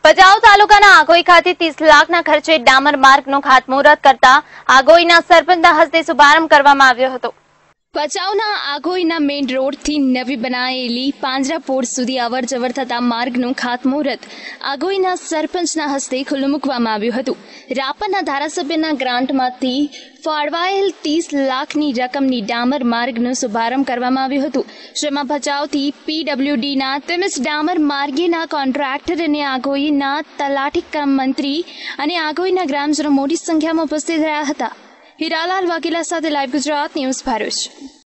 ભચાઉ તાલુકાના આગોઈ ખાતે 30 લાખના ખર્ચે ડામર માર્ગનો ખાતમુહૂર્ત કરતા આગોઈના સરપંચના હસ્તે શુભારંભ કરવામાં આવ્યો હતો। ભચાઉના આગોઈના મેઇન રોડથી નવી બનાયેલી પાંજરાપોળ સુધી અવર જવર થતા માર્ગનું ખાતમુહૂર્ત આગોઈના સરપંચના હસ્તે ખુલ્લું મૂકવામાં આવ્યું હતું। રાપરના ધારાસભ્યના ગ્રાન્ટમાંથી ફાળવાયેલ 30 લાખની રકમની ડામર માર્ગનો શુભારંભ કરવામાં આવ્યો હતો, જેમાં ભચાઉથી પીડબ્લ્યુડીના તેમજ ડામર માર્ગેના કોન્ટ્રાક્ટર અને આગોઈના તલાટી કમ મંત્રી અને આગોઈના ગ્રામજનો મોટી સંખ્યામાં ઉપસ્થિત રહ્યા હતા। હીરાલાલ વાઘેલા સાથે લાઈવ ગુજરાત ન્યૂઝ ભરૂચ।